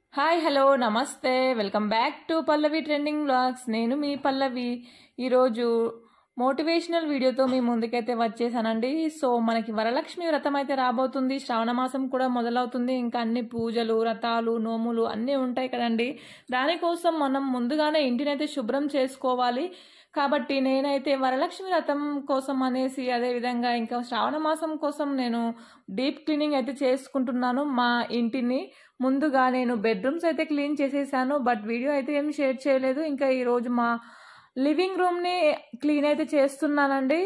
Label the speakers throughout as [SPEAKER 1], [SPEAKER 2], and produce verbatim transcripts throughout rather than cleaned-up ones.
[SPEAKER 1] Hi hello నమస్తే welcome back to Pallavi trending vlogs. నేను మీ పల్లవి. ఈరోజు మోటివేషనల్ వీడియోతో మీ ముందుకైతే వచ్చేసానండి. సో మనకి వరలక్ష్మి వ్రతం అయితే రాబోతుంది, శ్రావణ మాసం కూడా మొదలవుతుంది. ఇంకా అన్ని పూజలు, వ్రతాలు, నోములు అన్నీ ఉంటాయి కదండి. దానికోసం మనం ముందుగానే ఇంటినైతే శుభ్రం చేసుకోవాలి. కాబట్టి నేనైతే వరలక్ష్మి వ్రతం కోసం అనేసి, అదేవిధంగా ఇంకా శ్రావణ మాసం కోసం నేను డీప్ క్లీనింగ్ అయితే చేసుకుంటున్నాను మా ఇంటిని. ముందుగా నేను బెడ్రూమ్స్ అయితే క్లీన్ చేసేసాను, బట్ వీడియో అయితే ఏం షేర్ చేయలేదు. ఇంకా ఈరోజు మా లివింగ్ రూమ్ని క్లీన్ అయితే చేస్తున్నానండి.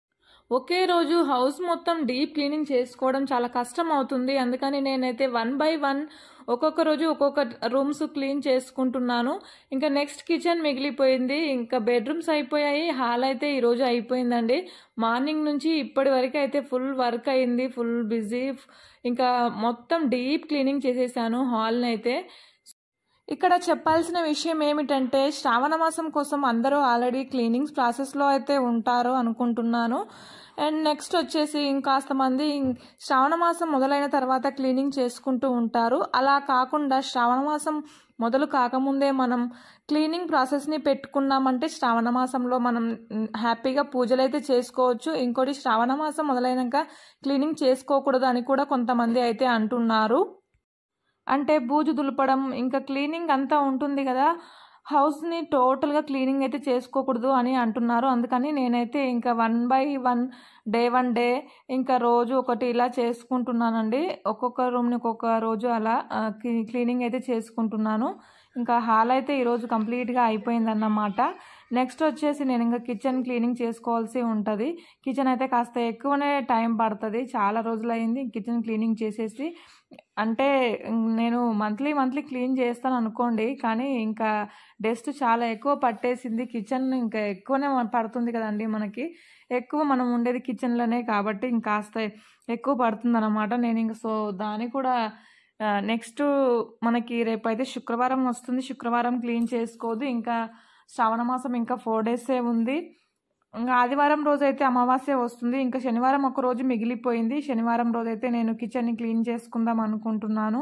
[SPEAKER 1] ఒకే రోజు హౌస్ మొత్తం డీప్ క్లీనింగ్ చేసుకోవడం చాలా కష్టం అవుతుంది. అందుకని నేనైతే వన్ బై వన్ ఒక్కొక్క రోజు ఒక్కొక్క రూమ్స్ క్లీన్ చేసుకుంటున్నాను. ఇంకా నెక్స్ట్ కిచెన్ మిగిలిపోయింది, ఇంకా బెడ్రూమ్స్ అయిపోయాయి, హాల్ అయితే ఈరోజు అయిపోయిందండి. మార్నింగ్ నుంచి ఇప్పటి వరకు అయితే ఫుల్ వర్క్ అయింది, ఫుల్ బిజీ. ఇంకా మొత్తం డీప్ క్లీనింగ్ చేసేసాను హాల్ని అయితే. ఇక్కడ చెప్పాల్సిన విషయం ఏమిటంటే, శ్రావణ మాసం కోసం అందరూ ఆల్రెడీ క్లీనింగ్స్ ప్రాసెస్లో అయితే ఉంటారు అనుకుంటున్నాను. అండ్ నెక్స్ట్ వచ్చేసి ఇంకాస్త మంది శ్రావణ మాసం మొదలైన తర్వాత క్లీనింగ్ చేసుకుంటూ ఉంటారు. అలా కాకుండా శ్రావణ మాసం మొదలు కాకముందే మనం క్లీనింగ్ ప్రాసెస్ని పెట్టుకున్నామంటే శ్రావణ మాసంలో మనం హ్యాపీగా పూజలు అయితే చేసుకోవచ్చు. ఇంకోటి, శ్రావణ మాసం మొదలైనాక క్లీనింగ్ చేసుకోకూడదు అని కూడా కొంతమంది అయితే అంటున్నారు. అంటే బూజు దులపడం, ఇంకా క్లీనింగ్ అంతా ఉంటుంది కదా, హౌస్ని టోటల్గా క్లీనింగ్ అయితే చేసుకోకూడదు అని అంటున్నారు. అందుకని నేనైతే ఇంకా one by one day one day ఇంకా రోజు ఒకటి ఇలా చేసుకుంటున్నానండి. ఒక్కొక్క రూమ్ని ఒక్కొక్క రోజు అలా క్లీనింగ్ అయితే చేసుకుంటున్నాను. ఇంకా హాల్ అయితే ఈరోజు కంప్లీట్గా అయిపోయిందన్నమాట. నెక్స్ట్ వచ్చేసి నేను ఇంకా కిచెన్ క్లీనింగ్ చేసుకోవాల్సి ఉంటుంది. కిచెన్ అయితే కాస్త ఎక్కువనే టైం పడుతుంది, చాలా రోజులైంది కిచెన్ క్లీనింగ్ చేసేసి. అంటే నేను మంత్లీ మంత్లీ క్లీన్ చేస్తాను అనుకోండి, కానీ ఇంకా డస్ట్ చాలా ఎక్కువ పట్టేసింది. కిచెన్ ఇంకా ఎక్కువనే పడుతుంది కదండి మనకి, ఎక్కువ మనం ఉండేది కిచెన్లోనే కాబట్టి ఇంకాస్త ఎక్కువ పడుతుంది అనమాట. నేను ఇంకా సో దాన్ని కూడా నెక్స్ట్ మనకి రేపైతే శుక్రవారం వస్తుంది, శుక్రవారం క్లీన్ చేసుకోదు. ఇంకా శ్రావణ మాసం ఇంకా ఫోర్ డేసే ఉంది. ఇంకా ఆదివారం రోజు అయితే అమావాస్య వస్తుంది. ఇంకా శనివారం ఒక రోజు మిగిలిపోయింది. శనివారం రోజు అయితే నేను కిచెన్ని క్లీన్ చేసుకుందాం అనుకుంటున్నాను.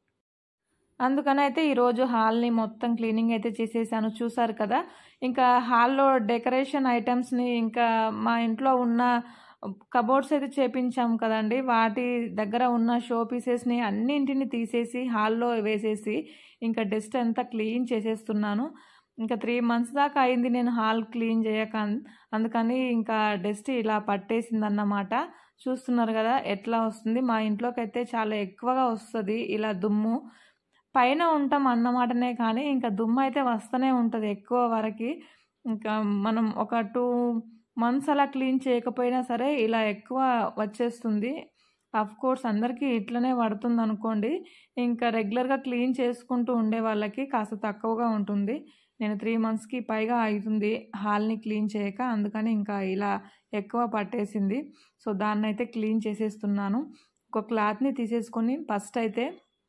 [SPEAKER 1] అందుకని అయితే ఈరోజు హాల్ని మొత్తం క్లీనింగ్ అయితే చేసేసాను, చూసారు కదా. ఇంకా హాల్లో డెకరేషన్ ఐటమ్స్ని, ఇంకా మా ఇంట్లో ఉన్న కబోర్డ్స్ అయితే చేపించాం కదండి, వాటి దగ్గర ఉన్న షో పీసెస్ని అన్నింటిని తీసేసి హాల్లో వేసేసి ఇంకా డస్ట్ అంతా క్లీన్ చేసేస్తున్నాను. ఇంకా త్రీ మంత్స్ దాకా అయింది నేను హాల్ క్లీన్ చేయక, అందుకని ఇంకా డస్ట్ ఇలా పట్టేసింది అన్నమాట. చూస్తున్నారు కదా ఎట్లా వస్తుంది. మా ఇంట్లోకి అయితే చాలా ఎక్కువగా వస్తుంది ఇలా దుమ్ము. పైన ఉంటాం అన్నమాటనే కానీ ఇంకా దుమ్ము అయితే వస్తూనే ఉంటుంది ఎక్కువ వరకు. ఇంకా మనం ఒక టూ మంత్స్ అలా క్లీన్ చేయకపోయినా సరే ఇలా ఎక్కువ వచ్చేస్తుంది. అఫ్ కోర్స్ అందరికీ ఇట్లనే పడుతుంది అనుకోండి. ఇంకా రెగ్యులర్గా క్లీన్ చేసుకుంటూ ఉండే వాళ్ళకి కాస్త తక్కువగా ఉంటుంది. నేను త్రీ మంత్స్కి పైగా అవుతుంది హాల్ని క్లీన్ చేయక, అందుకని ఇంకా ఇలా ఎక్కువ పట్టేసింది. సో దాన్ని అయితే క్లీన్ చేసేస్తున్నాను. ఒక క్లాత్ని తీసేసుకొని ఫస్ట్ అయితే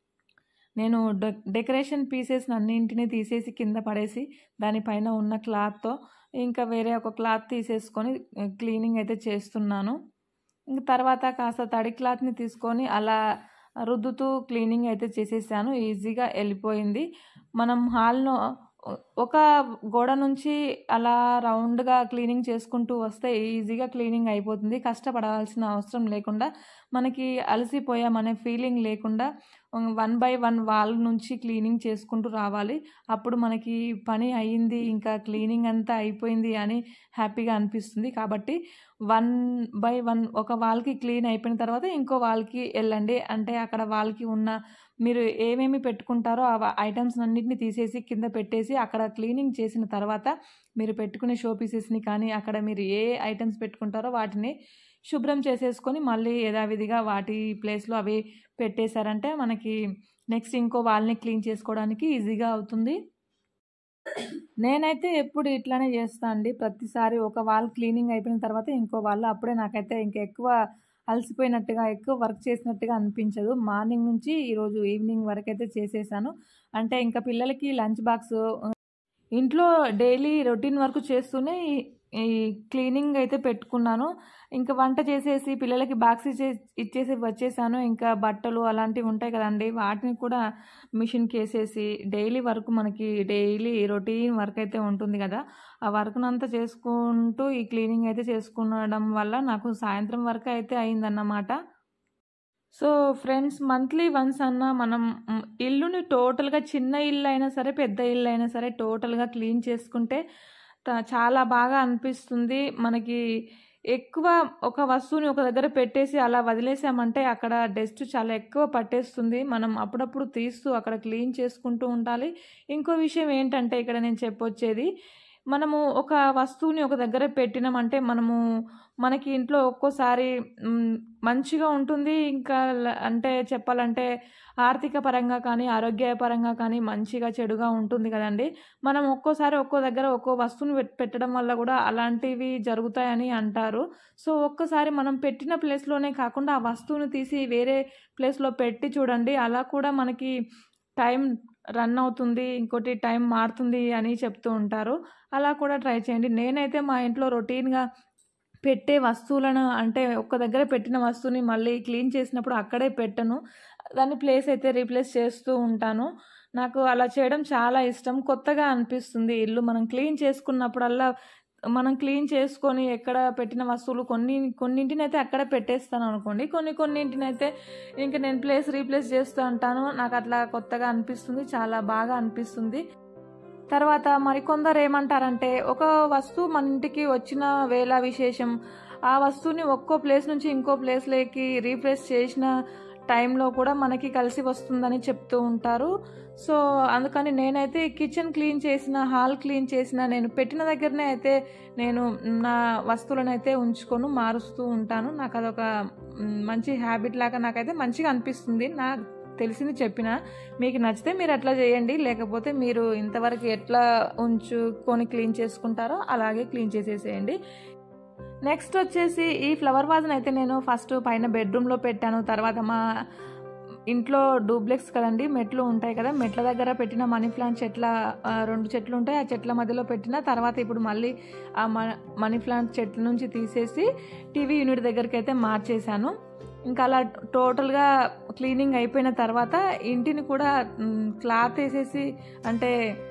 [SPEAKER 1] నేను డె డెకరేషన్ పీసెస్ అన్నింటినీ తీసేసి కింద పడేసి దానిపైన ఉన్న క్లాత్తో ఇంకా వేరే ఒక క్లాత్ తీసేసుకొని క్లీనింగ్ అయితే చేస్తున్నాను. ఇంక తర్వాత కాస్త తడి క్లాత్ని తీసుకొని అలా రుద్దుతూ క్లీనింగ్ అయితే చేసేసాను. ఈజీగా వెళ్ళిపోయింది. మనం హాల్ను ఒక గోడ నుంచి అలా రౌండ్గా క్లీనింగ్ చేసుకుంటూ వస్తే ఈజీగా క్లీనింగ్ అయిపోతుంది. కష్టపడాల్సిన అవసరం లేకుండా, మనకి అలసిపోయామనే ఫీలింగ్ లేకుండా వన్ బై వన్ వాల్ నుంచి క్లీనింగ్ చేసుకుంటూ రావాలి. అప్పుడు మనకి పని అయ్యింది, ఇంకా క్లీనింగ్ అంతా అయిపోయింది అని హ్యాపీగా అనిపిస్తుంది. కాబట్టి వన్ బై వన్ ఒక వాల్కి క్లీన్ అయిపోయిన తర్వాత ఇంకో వాల్కి వెళ్ళండి. అంటే అక్కడ వాల్కి ఉన్న మీరు ఏమేమి పెట్టుకుంటారో ఆ ఐటమ్స్ అన్నింటినీ తీసేసి కింద పెట్టేసి అక్కడ క్లీనింగ్ చేసిన తర్వాత మీరు పెట్టుకునే షో పీసెస్ని కానీ అక్కడ మీరు ఏ ఐటమ్స్ పెట్టుకుంటారో వాటిని శుభ్రం చేసేసుకొని మళ్ళీ యథావిధిగా వాటి ప్లేస్లో అవి పెట్టేశారంటే మనకి నెక్స్ట్ ఇంకో వాల్ని క్లీన్ చేసుకోవడానికి ఈజీగా అవుతుంది. నేనైతే ఎప్పుడు ఇట్లానే చేస్తాను అండి. ప్రతిసారి ఒక వాల్ క్లీనింగ్ అయిపోయిన తర్వాత ఇంకో వాల్, అప్పుడే నాకైతే ఇంకా ఎక్కువ అలసిపోయినట్టుగా ఎక్కువ వర్క్ చేసినట్టుగా అనిపించదు. మార్నింగ్ నుంచి ఈరోజు ఈవినింగ్ వరకు అయితే చేసేసాను. అంటే ఇంకా పిల్లలకి లంచ్ బాక్స్, ఇంట్లో డైలీ రొటీన్ వర్క్ చేస్తూనే ఈ క్లీనింగ్ అయితే పెట్టుకున్నాను. ఇంకా వంట చేసేసి పిల్లలకి బాక్స్ ఇచ్చే ఇచ్చేసి వచ్చేసాను. ఇంకా బట్టలు అలాంటివి ఉంటాయి కదండీ, వాటిని కూడా మిషన్‌కి ఏసేసి డైలీ వర్క్ మనకి డైలీ రొటీన్ వర్క్ అయితే ఉంటుంది కదా, ఆ వర్క్‌నంతా చేసుకుంటూ ఈ క్లీనింగ్ అయితే చేసుకునడం వల్ల నాకు సాయంత్రం వరకు అయితే అయిందన్నమాట. సో ఫ్రెండ్స్, మంత్లీ వన్స్ అన్నా మనం హ్మ్, ఇల్లుని టోటల్‌గా చిన్న ఇల్లు అయినా సరే, పెద్ద ఇల్లు అయినా సరే టోటల్‌గా క్లీన్ చేసుకుంటే త చాలా బాగా అనిపిస్తుంది. మనకి ఎక్కువ ఒక వస్తువుని ఒక దగ్గర పెట్టేసి అలా వదిలేసామంటే అక్కడ డస్ట్ చాలా ఎక్కువ పట్టేస్తుంది. మనం అప్పుడప్పుడు తీస్తూ అక్కడ క్లీన్ చేసుకుంటూ ఉండాలి. ఇంకో విషయం ఏంటంటే ఇక్కడ నేను చెప్పొచ్చేది, మనము ఒక వస్తువుని ఒక దగ్గర పెట్టినామంటే మనము మనకి ఇంట్లో ఒక్కోసారి హ్మ్, మంచిగా ఉంటుంది. ఇంకా ల అంటే చెప్పాలంటే ఆర్థిక పరంగా కానీ, ఆరోగ్యపరంగా కానీ మంచిగా, చెడుగా ఉంటుంది కదండీ. మనం ఒక్కోసారి ఒక్కో దగ్గర ఒక్కో వస్తువుని పెట్ పెట్టడం వల్ల కూడా అలాంటివి జరుగుతాయని అంటారు. సో ఒక్కసారి మనం పెట్టిన ప్లేస్‌లోనే కాకుండా ఆ వస్తువుని తీసి వేరే ప్లేస్‌లో పెట్టి చూడండి. అలా కూడా మనకి టైం రన్ అవుతుంది. ఇంకోటి టైం మారుతుంది అని చెప్తూ ఉంటారు. అలా కూడా ట్రై చేయండి. నేనైతే మా ఇంట్లో రొటీన్‌గా పెట్టే వస్తువులను అంటే ఒక్క దగ్గర పెట్టిన వస్తువుని మళ్ళీ క్లీన్ చేసినప్పుడు అక్కడే పెట్టను. దాన్ని ప్లేస్ అయితే రీప్లేస్ చేస్తూ ఉంటాను. నాకు అలా చేయడం చాలా ఇష్టం. కొత్తగా అనిపిస్తుంది ఇల్లు మనం క్లీన్ చేసుకున్నప్పుడల్లా. మనం క్లీన్ చేసుకొని ఎక్కడ పెట్టిన వస్తువులు కొన్ని కొన్నింటినైతే అక్కడే పెట్టేస్తాననుకోండి. కొన్ని కొన్నింటినైతే ఇంక నేను ప్లేస్ రీప్లేస్ చేస్తూ ఉంటాను. నాకు అట్లా కొత్తగా అనిపిస్తుంది. చాలా బాగా అనిపిస్తుంది. తర్వాత మరికొందరు ఏమంటారంటే, ఒక వస్తువు మన ఇంటికి వచ్చిన వేళ విశేషం, ఆ వస్తువుని ఒక్కో ప్లేస్ నుంచి ఇంకో ప్లేస్‌లోకి రీప్లేస్ చేసిన టైంలో కూడా మనకి కలిసి వస్తుందని చెప్తూ ఉంటారు. సో అందుకని నేనైతే కిచెన్ క్లీన్ చేసిన, హాల్ క్లీన్ చేసిన, నేను పెట్టిన దగ్గరనే అయితే నేను నా వస్తువులనైతే ఉంచుకోను, మారుస్తూ ఉంటాను. నాకు అదొక హ్మ్, మంచి హ్యాబిట్ లాగా నాకైతే మంచిగా అనిపిస్తుంది. నాకు తెలిసింది చెప్పిన. మీకు నచ్చితే మీరు అట్లా చేయండి. లేకపోతే మీరు ఇంతవరకు ఎట్లా ఉంచుకొని క్లీన్ చేసుకుంటారో అలాగే క్లీన్ చేసేసేయండి. నెక్స్ట్ వచ్చేసి ఈ ఫ్లవర్ వాజ్‌ని అయితే నేను ఫస్ట్ పైన బెడ్రూమ్‌లో పెట్టాను. తర్వాత మా ఇంట్లో డూప్లెక్స్ కదండీ, మెట్లు ఉంటాయి కదా, మెట్ల దగ్గర పెట్టిన మనీ ప్లాంట్ చెట్ల ఆహ్, రెండు చెట్లు ఉంటాయి. ఆ చెట్ల మధ్యలో పెట్టిన తర్వాత ఇప్పుడు మళ్ళీ ఆ మ మనీ ప్లాంట్ చెట్ల నుంచి తీసేసి టీవీ యూనిట్ దగ్గరికైతే మార్చేశాను. ఇంకా అలా టోటల్‌గా క్లీనింగ్ అయిపోయిన తర్వాత ఇంటిని కూడా హ్మ్, క్లాత్ ఏసేసి అంటే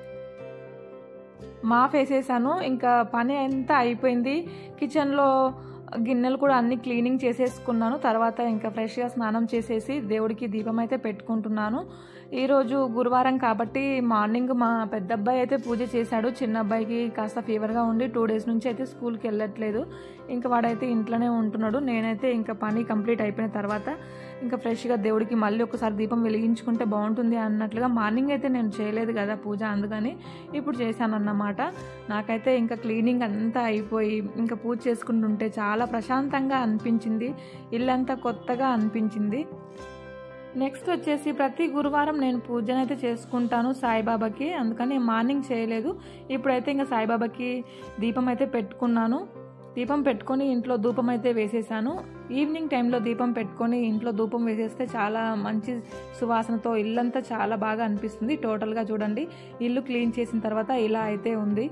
[SPEAKER 1] మాప్ ఏసేసాను. ఇంకా పని అంతా అయిపోయింది. కిచెన్‌లో గిన్నెలు కూడా అన్నీ క్లీనింగ్ చేసేసుకున్నాను. తర్వాత ఇంకా ఫ్రెష్‌గా స్నానం చేసేసి దేవుడికి దీపం అయితే పెట్టుకుంటున్నాను. ఈరోజు గురువారం కాబట్టి మార్నింగ్ మా పెద్దబ్బాయి అయితే పూజ చేశాడు. చిన్న అబ్బాయికి కాస్త ఫీవర్‌గా ఉండి టూ డేస్ నుంచి అయితే స్కూల్‌కి వెళ్ళట్లేదు. ఇంకా వాడైతే ఇంట్లోనే ఉంటున్నాడు. నేనైతే ఇంకా పని కంప్లీట్ అయిపోయిన తర్వాత ఇంకా ఫ్రెష్‌గా దేవుడికి మళ్ళీ ఒకసారి దీపం వెలిగించుకుంటే బాగుంటుంది అన్నట్లుగా మార్నింగ్ అయితే నేను చేయలేదు కదా పూజ, అందుకని ఇప్పుడు చేశానన్నమాట. నాకైతే ఇంకా క్లీనింగ్ అంతా అయిపోయి ఇంకా పూజ చేసుకుంటుంటే చాలా ప్రశాంతంగా అనిపించింది. ఇల్లంతా కొత్తగా అనిపించింది. నెక్స్ట్ వచ్చేసి ప్రతి గురువారం నేను పూజనైతే చేసుకుంటాను సాయిబాబాకి. అందుకని మార్నింగ్ చేయలేదు. ఇప్పుడైతే ఇంకా సాయిబాబాకి దీపం అయితే పెట్టుకున్నాను. దీపం పెట్టుకొని ఇంట్లో ధూపం అయితే వేసేసాను. ఈవినింగ్ టైంలో దీపం పెట్టుకొని ఇంట్లో ధూపం వేసేస్తే చాలా మంచి సువాసనతో ఇల్లంతా చాలా బాగా అనిపిస్తుంది. టోటల్గా చూడండి, ఇల్లు క్లీన్ చేసిన తర్వాత ఇలా అయితే ఉంది.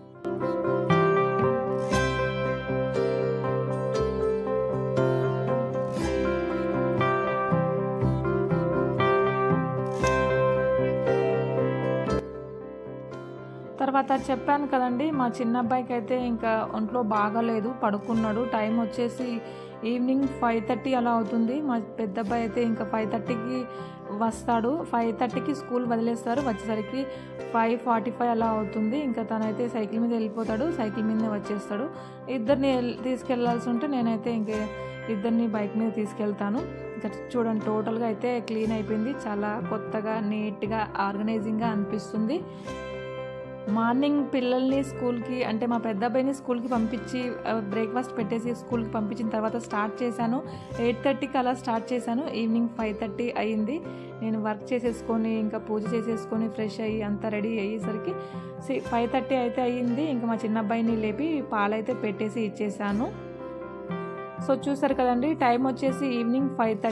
[SPEAKER 1] తర్వాత చెప్పాను కదండి, మా చిన్న అబ్బాయికి అయితే ఇంకా ఒంట్లో బాగాలేదు, పడుకున్నాడు. టైం వచ్చేసి ఈవినింగ్ ఫైవ్ థర్టీ అలా అవుతుంది. మా పెద్ద అబ్బాయి అయితే ఇంకా ఫైవ్ థర్టీకి వస్తాడు. ఫైవ్ థర్టీకి స్కూల్ వదిలేస్తారు. వచ్చేసరికి ఫైవ్ ఫార్టీ ఫైవ్ అలా అవుతుంది. ఇంకా తనైతే సైకిల్ మీద వెళ్ళిపోతాడు. సైకిల్ మీదనే వచ్చేస్తాడు. ఇద్దరిని తీసుకెళ్లాల్సి ఉంటే నేనైతే ఇంకే ఇద్దరిని బైక్ మీద తీసుకెళ్తాను. ఇంకా చూడండి, టోటల్గా అయితే క్లీన్ అయిపోయింది. చాలా కొత్తగా, నీట్గా, ఆర్గనైజింగ్గా అనిపిస్తుంది. మార్నింగ్ పిల్లల్ని స్కూల్కి అంటే మా పెద్ద అబ్బాయిని స్కూల్కి పంపించి బ్రేక్ఫాస్ట్ పెట్టేసి స్కూల్కి పంపించిన తర్వాత స్టార్ట్ చేశాను. ఎయిట్ థర్టీకి అలా స్టార్ట్ చేశాను. ఈవినింగ్ ఫైవ్ థర్టీ అయింది. నేను వర్క్ చేసేసుకొని ఇంకా పూజ చేసేసుకొని ఫ్రెష్ అయ్యి అంతా రెడీ అయ్యేసరికి సి ఫైవ్ థర్టీ అయితే అయ్యింది. ఇంకా మా చిన్న అబ్బాయిని లేపి పాలైతే పెట్టేసి ఇచ్చేసాను. సో చూసారు కదండి, టైం వచ్చేసి ఈవినింగ్ ఫైవ్ థర్టీ.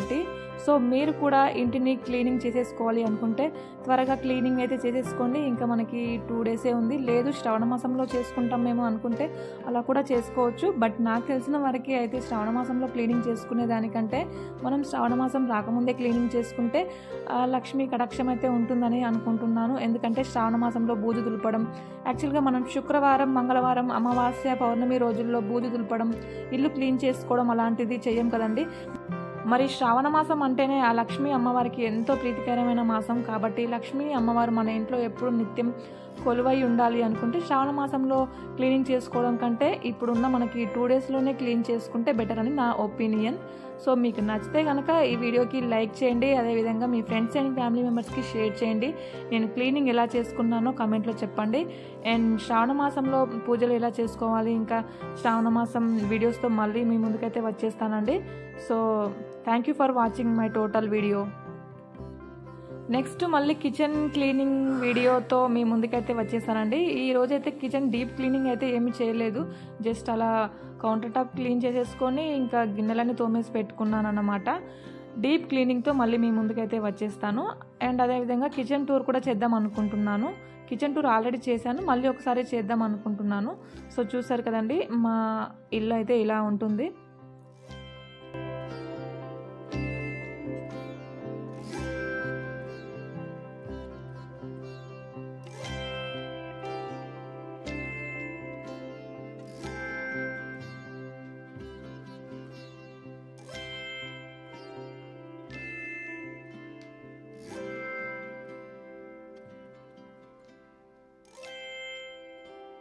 [SPEAKER 1] సో మీరు కూడా ఇంటిని క్లీనింగ్ చేసేసుకోవాలి అనుకుంటే త్వరగా క్లీనింగ్ అయితే చేసేసుకోండి. ఇంకా మనకి టూ డేసే ఉంది. లేదు శ్రావణ మాసంలో చేసుకుంటాం మేము అనుకుంటే అలా కూడా చేసుకోవచ్చు. బట్ నాకు తెలిసిన వరకు అయితే శ్రావణ మాసంలో క్లీనింగ్ చేసుకునే దానికంటే మనం శ్రావణ మాసం రాకముందే క్లీనింగ్ చేసుకుంటే లక్ష్మీ కటాక్షం అయితే ఉంటుందని అనుకుంటున్నాను. ఎందుకంటే శ్రావణ మాసంలో బూజు దులపడం, యాక్చువల్గా మనం శుక్రవారం, మంగళవారం, అమావాస్య, పౌర్ణమి రోజుల్లో బూజు దులపడం, ఇల్లు క్లీన్ చేసుకోవడం అలాంటిది చెయ్యం కదండి. మరి శ్రావణ మాసం అంటేనే ఆ లక్ష్మీ అమ్మవారికి ఎంతో ప్రీతికరమైన మాసం కాబట్టి లక్ష్మీ అమ్మవారు మన ఇంట్లో ఎప్పుడు నిత్యం కొలువై ఉండాలి అనుకుంటే శ్రావణ మాసంలో క్లీనింగ్ చేసుకోవడం కంటే ఇప్పుడున్న మనకి టూ డేస్లోనే క్లీన్ చేసుకుంటే బెటర్ అని నా ఒపీనియన్. సో మీకు నచ్చితే కనుక ఈ వీడియోకి లైక్ చేయండి, అదేవిధంగా మీ ఫ్రెండ్స్ అండ్ ఫ్యామిలీ మెంబర్స్కి షేర్ చేయండి. నేను క్లీనింగ్ ఎలా చేసుకున్నానో కామెంట్లో చెప్పండి. అండ్ శ్రావణ మాసంలో పూజలు ఎలా చేసుకోవాలి, ఇంకా శ్రావణ మాసం వీడియోస్తో మళ్ళీ మీ ముందుకైతే వచ్చేస్తానండి. So thank you for watching my total video. Next మళ్ళీ కిచెన్ క్లీనింగ్ వీడియోతో మీ ముందుకైతే వచ్చేసానండి. ఈ రోజైతే కిచెన్ డీప్ క్లీనింగ్ అయితే ఏమీ చేయలేదు, జస్ట్ అలా కౌంటర్ టాప్ క్లీన్ చేసేసుకొని ఇంకా గిన్నెలన్నీ తోమేసి పెట్టుకున్నాను అన్నమాట. డీప్ క్లీనింగ్తో మళ్ళీ మీ ముందుకైతే వచ్చేస్తాను. అండ్ అదేవిధంగా కిచెన్ టూర్ కూడా చేద్దాం అనుకుంటున్నాను. కిచెన్ టూర్ ఆల్రెడీ చేశాను, మళ్ళీ ఒకసారి చేద్దాం అనుకుంటున్నాను. సో చూసారు కదండి, మా ఇల్లు అయితే ఇలా ఉంటుంది.